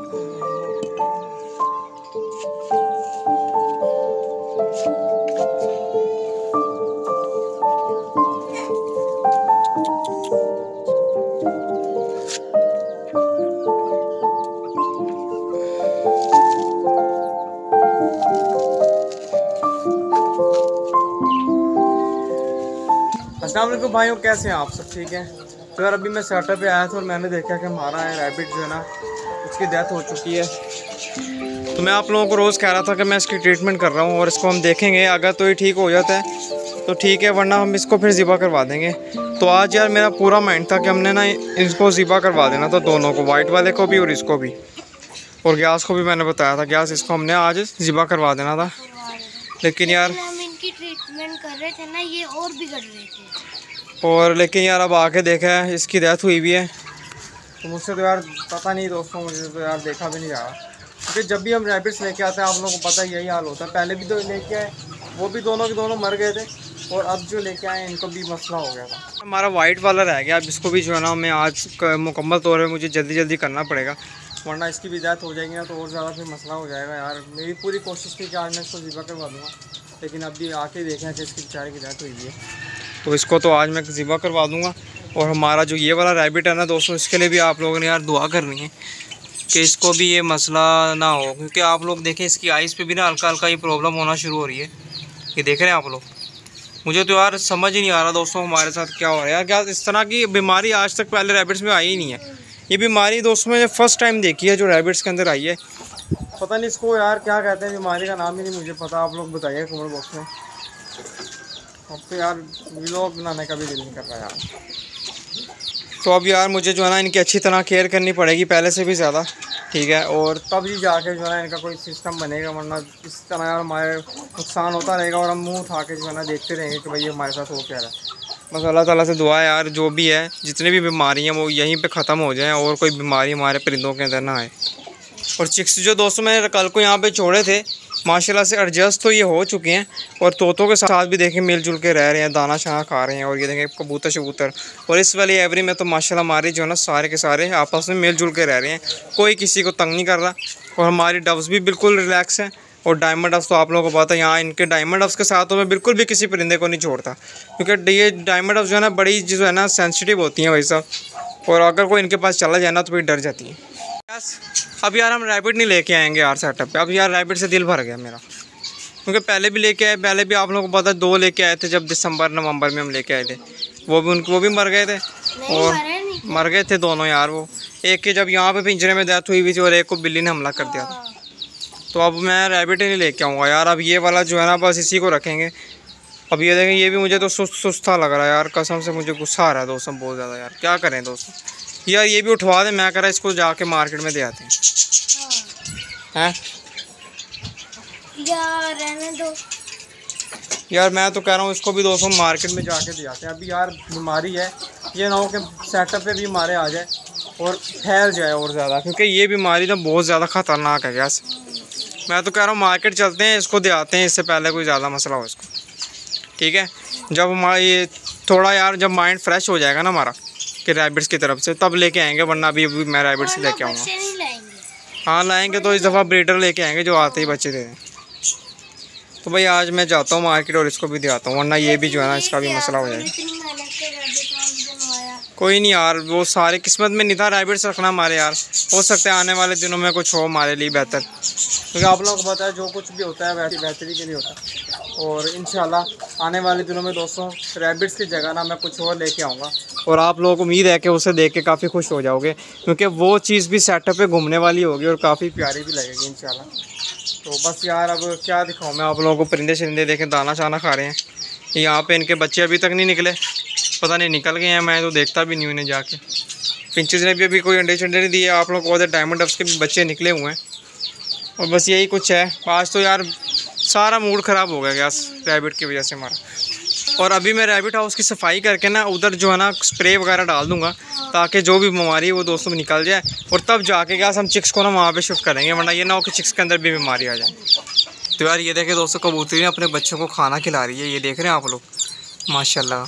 अस्सलाम वालेकुम भाइयों, कैसे हैं आप सब? ठीक है। तो यार अभी मैं सेटअप पे आया था और मैंने देखा कि हमारा रैबिट जो है ना उसकी डेथ हो चुकी है। तो मैं आप लोगों को रोज़ कह रहा था कि मैं इसकी ट्रीटमेंट कर रहा हूँ और इसको हम देखेंगे, अगर तो ये ठीक हो जाता है तो ठीक है, वरना हम इसको फिर ज़िबा करवा देंगे। तो आज यार मेरा पूरा माइंड था कि हमने ना इसको ज़िबा करवा देना था, दोनों को, वाइट वाले को भी और इसको भी। और ग्यास को भी मैंने बताया था, ग्यास इसको हमने आज ज़िबा करवा देना था। लेकिन यार हम इनकी ट्रीटमेंट कर रहे थे ना, ये और बिगड़ रहे थे। और लेकिन यार अब आके देखा है इसकी डेथ हुई भी है। तो मुझसे तो यार पता नहीं दोस्तों, मुझे तो यार देखा भी नहीं रहा, क्योंकि जब भी हम रैबिट्स लेके आते हैं आप लोगों को पता है यही हाल होता है। पहले भी तो लेके आए, वो भी दोनों के दोनों मर गए थे, और अब जो लेके आए इनको भी मसला हो गया था। हमारा वाइट वाला रह गया, अब इसको भी जो है ना मैं आज मुकम्मल तौर पर मुझे जल्दी जल्दी करना पड़ेगा, वरना इसकी भी डेथ हो जाएगी ना तो और ज़्यादा फिर मसला हो जाएगा। यार मेरी पूरी कोशिश थी कि आज मैं इसको ज़िबा करवा दूँगा, लेकिन अभी आके देखें कि इसकी बेचारे की डेथ हुई है। तो इसको तो आज मैं ज़िबा करवा दूँगा। और हमारा जो ये वाला रैबिट है ना दोस्तों, इसके लिए भी आप लोगों ने यार दुआ करनी है कि इसको भी ये मसला ना हो, क्योंकि आप लोग देखें इसकी आइज़ पे भी ना हल्का हल्का ये प्रॉब्लम होना शुरू हो रही है। ये देख रहे हैं आप लोग। मुझे तो यार समझ ही नहीं आ रहा दोस्तों हमारे साथ क्या हो रहा है यार। क्या इस तरह की बीमारी आज तक पहले रैबिट्स में आई ही नहीं है। ये बीमारी दोस्तों मैंने फ़र्स्ट टाइम देखी है जो रैबिट्स के अंदर आई है। पता नहीं इसको यार क्या कहते हैं, बीमारी का नाम ही नहीं मुझे पता, आप लोग बताइए कमेंट बॉक्स में। अब तो यार व्लॉग बनाने का भी दिल नहीं कर रहा यार। तो अब यार मुझे जो है ना इनकी अच्छी तरह केयर करनी पड़ेगी, पहले से भी ज़्यादा, ठीक है। और तब ही जाके जो है ना इनका कोई सिस्टम बनेगा, वरना इस तरह यार हमारे नुकसान होता रहेगा और हम मुँह उठा के जो है ना देखते रहेंगे कि भाई हमारे साथ हो क्या रहा है। बस अल्लाह ताला से दुआ है यार, जो भी है जितनी भी बीमारी हैं वो यहीं पे ख़त्म हो जाएं और कोई बीमारी हमारे परिंदों के अंदर ना आए। और चिक्स जो दोस्तों मैंने कल को यहाँ पे छोड़े थे, माशाल्लाह से एडजस्ट तो ये हो चुके हैं और तोतों के साथ भी देखें मिलजुल के रह रहे हैं, दाना शाना खा रहे हैं। और ये देखें कबूतर शबूतर, और इस वाली एवरी में तो माशाल्लाह हमारी जो है ना सारे के सारे आपस में मिलजुल के रह रहे हैं, कोई किसी को तंग नहीं कर रहा। और हमारी डव्स भी बिल्कुल रिलैक्स हैं। और डायमंड डव्स तो आप लोगों को पता है, यहाँ इनके डायमंड डव्स के साथ तो मैं बिल्कुल भी किसी परिंदे को नहीं छोड़ता, क्योंकि ये डायमंड डव्स जो है ना बड़ी जो है ना सेंसिटिव होती हैं भाई साहब, और अगर कोई इनके पास चला जाए ना तो फिर डर जाती है। अब यार हम रैबिट नहीं लेके आएंगे यार सेटअप पे। अब यार रैबिट से दिल भर गया मेरा, क्योंकि पहले भी लेके आए, पहले भी आप लोगों को पता है 2 लेके आए थे, जब दिसंबर नवंबर में हम लेके आए थे, वो भी मर गए थे। और मर गए थे दोनों यार। वो एक के जब यहाँ पे पिंजरे में डेथ हुई थी और एक को बिल्ली ने हमला कर दिया था। तो अब मैं रैबिट ही नहीं लेके आऊँगा यार। अब ये वाला जो है ना बस इसी को रखेंगे। अब ये देखें, ये भी मुझे तो सुस्त लग रहा है यार, कसम से मुझे गुस्सा आ रहा है दोस्तों बहुत ज़्यादा यार। क्या करें दोस्तों, यार ये भी उठवा दें, मैं कह रहा इसको जाके मार्केट में दे आते हैं। यार रहने दो यार, मैं तो कह रहा हूँ इसको भी दोस्तों मार्केट में जाके दे आते हैं। अभी यार बीमारी है, ये ना हो कि सेटअप पे भी हमारे आ जाए और फैल जाए और ज़्यादा, क्योंकि ये बीमारी तो बहुत ज़्यादा ख़तरनाक है। गैस मैं तो कह रहा हूँ मार्केट चलते हैं, इसको दे आते हैं, इससे पहले कोई ज़्यादा मसला हो इसको, ठीक है। जब हमारा ये थोड़ा यार जब माइंड फ्रेश हो जाएगा ना हमारा कि रैबिट्स की तरफ से, तब लेके आएंगे, वरना अभी मैं रैबिट्स से लेके आऊँगा। हाँ लाएंगे तो इस दफ़ा ब्रीडर लेके आएंगे जो आते ही बच्चे दे दें। तो भाई आज मैं जाता हूँ मार्केट और इसको भी दे आता हूँ, वरना ये भी जो है ना इसका भी मसला हो जाएगा। कोई नहीं यार, वो सारे किस्मत में नहीं था रैबिट्स रखना हमारे यार। हो सकता है आने वाले दिनों में कुछ हो हमारे लिए बेहतर, क्योंकि आप लोगों को पता है जो कुछ भी होता है बेहतरी के लिए होता है। और इंशाल्लाह आने वाले दिनों में दोस्तों रैबिट्स की जगह ना मैं कुछ और लेके आऊँगा, और आप लोगों को उम्मीद है कि उसे देख के काफ़ी खुश हो जाओगे, क्योंकि वो चीज़ भी सेटअप पे घूमने वाली होगी और काफ़ी प्यारी भी लगेगी इंशाल्लाह। तो बस यार अब क्या दिखाऊँ मैं आप लोगों को, परिंदे शरिंदे देखें दाना शाना खा रहे हैं। यहाँ पे इनके बच्चे अभी तक नहीं निकले, पता नहीं निकल गए हैं, मैं तो देखता भी नहीं हूँ इन्हें जाके। पिंचेस ने भी अभी कोई अंडे शंडे नहीं दिए। आप लोग को डायमंड डव्स के भी बच्चे निकले हुए हैं। और बस यही कुछ है। आज तो यार सारा मूड ख़राब हो गया गैस रैबिट की वजह से हमारा। और अभी मैं रैबिट हाउस की सफाई करके ना उधर जो है ना स्प्रे वगैरह डाल दूँगा, ताकि जो भी बीमारी है वो दोस्तों में निकल जाए, और तब जाके गैस हम चिक्स को ना वहाँ पे शिफ्ट करेंगे, वरना ये ना हो कि चिक्स के अंदर भी बीमारी आ जाए। तो यार ये देखें दोस्तों, कबूतरी अपने बच्चों को खाना खिला रही है, ये देख रहे हैं आप लोग, माशाल्लाह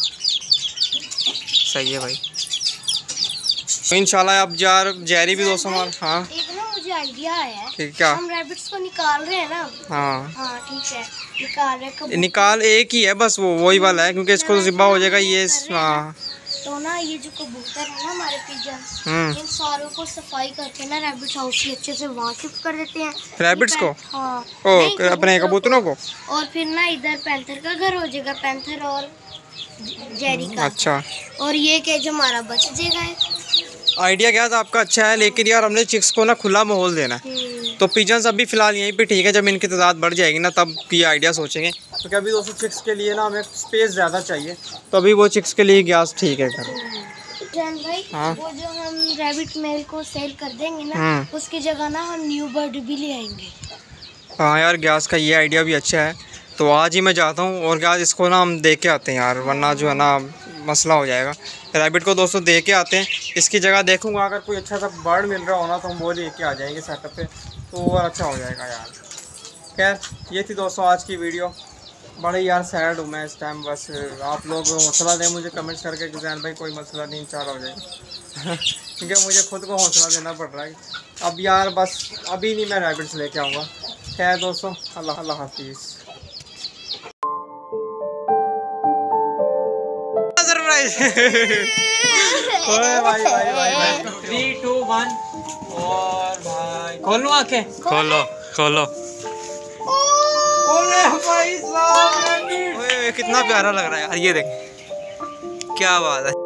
सही है भाई। तो इंशाल्लाह अब यार जैरी भी दोस्तों हमारा। हाँ एक ना मुझे मुझे आइडिया आया है। ठीक, क्या? हम रैबिट्स को निकाल रहे हैं ना। हाँ हाँ ठीक है, निकाल रहे। निकाल एक ही है बस, वो वही वाला है, क्योंकि इसको तो ज़िब्बा हो जाएगा ये। हाँ तो ना ये जो कबूतर है ना हमारे पिजन, इन सारों को सफाई करके ना रैबिट हाउस की अच्छे से वहाँ शिफ्ट कर देते हैं रैबिट्स को। हाँ ओ अपने कबूतरों को। और फिर ना इधर पैंथर का घर हो जाएगा, पैंथर और जेरी का। अच्छा, और ये केज हमारा बच जाएगा। आइडिया क्या था आपका, अच्छा है, लेकिन यार हमने चिक्स को ना खुला माहौल देना है। तो पिजन्स अभी फिलहाल यहीं पे ठीक है, जब इनकी तादाद बढ़ जाएगी ना तब ये आइडिया सोचेंगे, क्योंकि अभी दोस्तों चिक्स के लिए ना हमें स्पेस ज़्यादा चाहिए, तो अभी वो चिक्स के लिए गैस ठीक है घर। जान भाई, हाँ? वो जो हम रैबिट मेल को सेल कर देंगे ना, उसकी जगह ना हम न्यू बर्ड भी ले आएंगे। हाँ यार, गैस का ये आइडिया भी अच्छा है, तो आज ही मैं जाता हूँ और गैस इसको ना हम देख के आते हैं यार, वरना जो है ना मसला हो जाएगा। रैबिट को दोस्तों देख के आते हैं, इसकी जगह देखूंगा अगर कोई अच्छा सा बर्ड मिल रहा हो ना तो हम वो लेके आ जाएंगे सेटअप पे, तो और अच्छा हो जाएगा यार। खैर ये थी दोस्तों आज की वीडियो। बड़े यार सैड हूँ मैं इस टाइम, बस आप लोग हौसला दें मुझे कमेंट्स करके कि जैन भाई कोई मसला नहीं, इंशाल्लाह हो जाएगा। क्योंकि मुझे खुद को हौसला देना पड़ रहा है अब यार, बस अभी नहीं मैं रैबिट्स लेके आऊँगा। खैर दोस्तों, अल्लाह हाफिज़। ओए भाई भाई भाई 3 2 1 और भाई खोलो आंखें, खोलो खोलो। ओए भाई साहब, ओए कितना प्यारा लग रहा है यार, ये देख क्या बात है।